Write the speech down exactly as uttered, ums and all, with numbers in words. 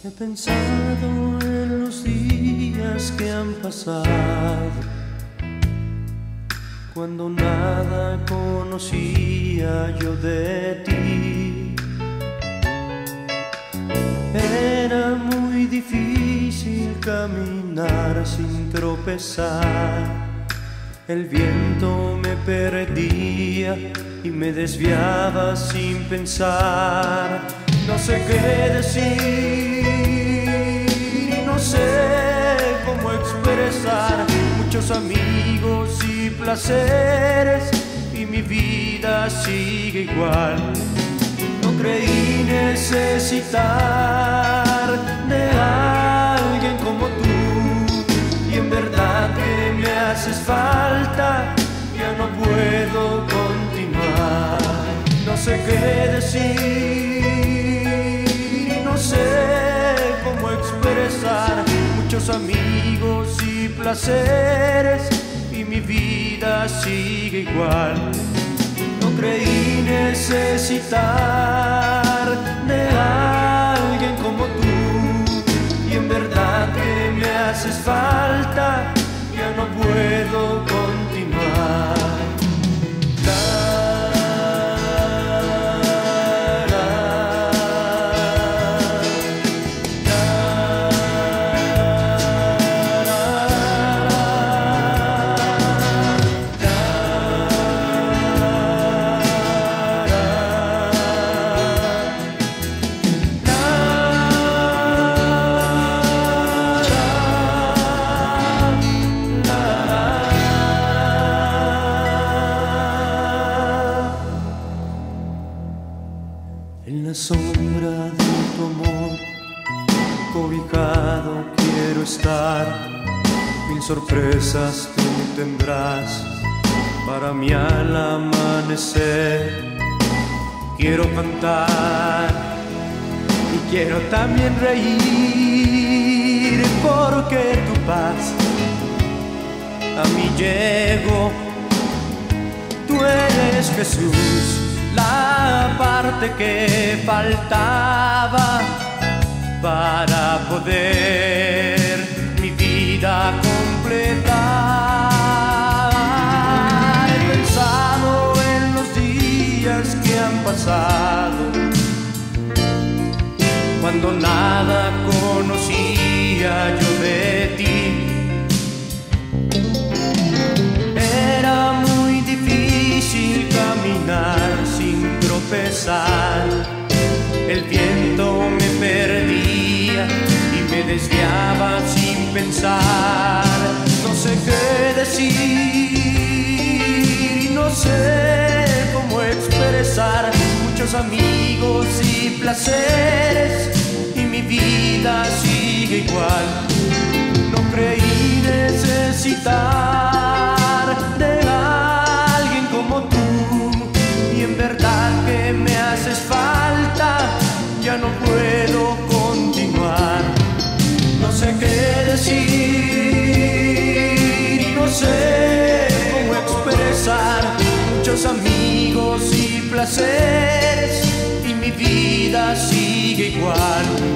He pensado en los días que han pasado, cuando nada conocía yo de ti. Era muy difícil caminar sin tropezar. El viento me perdía y me desviaba sin pensar. No sé qué decir, no sé cómo expresar. Muchos amigos y placeres y mi vida sigue igual. No creí necesitar de alguien como tú, y en verdad que me haces falta, ya no puedo continuar. No sé qué decir, no sé cómo expresar. Muchos amigos y placeres y mi vida sigue igual. No creí necesitar de alguien como tú, y en verdad que me haces falta, ya no puedo continuar. En la sombra de tu amor, cobijado quiero estar. Mil sorpresas tú tendrás para mí al amanecer. Quiero cantar y quiero también reír, porque tu paz a mí llegó. Tú eres Jesús, la parte que faltaba para poder mi vida completar. He pensado en los días que han pasado, cuando nada conocía yo de ti. Era muy difícil caminar sin tropezar. El viento me perdía y me desviaba sin pensar. No sé qué decir, no sé cómo expresar. Muchos amigos y placeres y mi vida sigue igual. No creí necesitar de alguien como tú, y en verdad que me haces falta, ya no puedo continuar. No sé qué decir y no sé cómo expresar. Muchos amigos y placeres y mi vida sigue igual.